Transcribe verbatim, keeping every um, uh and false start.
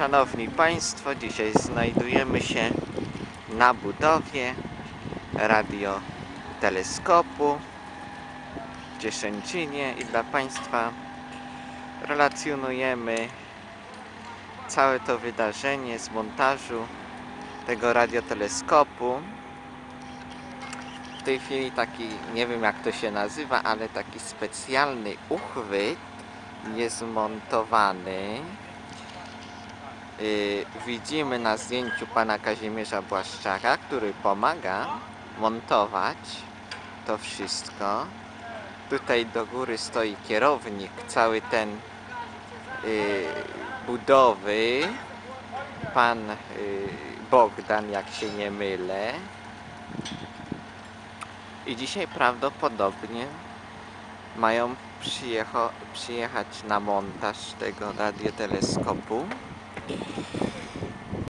Szanowni Państwo, dzisiaj znajdujemy się na budowie radioteleskopu w Cieszęcinie i dla Państwa relacjonujemy całe to wydarzenie z montażu tego radioteleskopu. W tej chwili taki, nie wiem jak to się nazywa, ale taki specjalny uchwyt jest montowany. Yy, widzimy na zdjęciu pana Kazimierza Błaszczaka, który pomaga montować to wszystko. Tutaj do góry stoi kierownik, cały ten yy, budowy, pan yy, Bogdan, jak się nie mylę. I dzisiaj prawdopodobnie mają przyjecha przyjechać na montaż tego radioteleskopu.